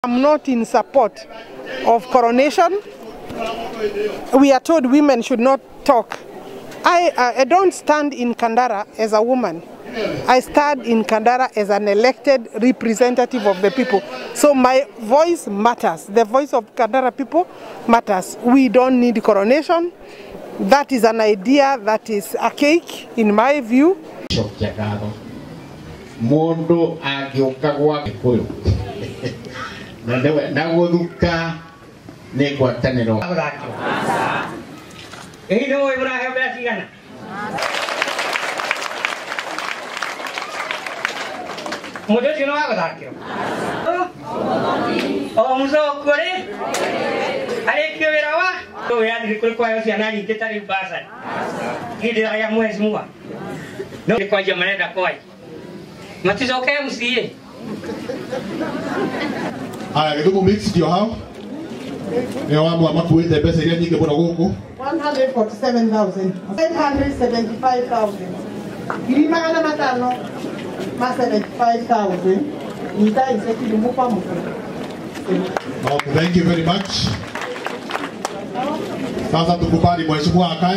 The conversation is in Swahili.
I'm not in support of coronation. We are told women should not talk. I don't stand in Kandara as a woman. I stand in Kandara as an elected representative of the people. So my voice matters. The voice of Kandara people matters. We don't need coronation. That is an idea that is archaic in my view. Mondo agioka gwa Gikuyu na guthuka ni ngwataniro ino ibrahe batigana mudo sino aguthakiro o muzo kore ale kiwera wa to ya ndikuri kwa yosi anani tetari basa hidi ya mwezi mwa no kwa jamani da kwa matizo kwa msiye Githumu mix ndio hao. Ni wao amakuite pesa ile nyingi bora huko. 147,000. 575,000. Kilima kana matano. Ma 75,000. Nita iseki mupa mupa. Thank you very much. Sasa tukubali mheshimiwa akae.